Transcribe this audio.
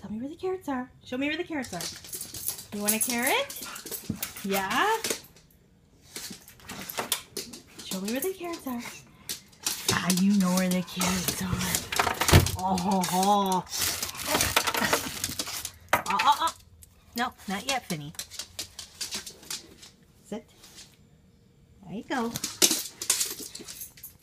me where the carrots are. Show me where the carrots are. You want a carrot? Yeah? Show me where the carrots are. Ah, you know where the carrots are. Oh, ho, ho. Oh. No, not yet, Finny. Sit. There you go.